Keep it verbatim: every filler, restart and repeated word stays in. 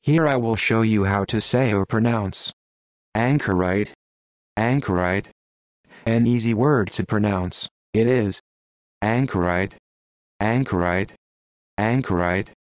Here I will show you how to say or pronounce Anchorite, Anchorite. An easy word to pronounce. It is Anchorite, Anchorite, Anchorite.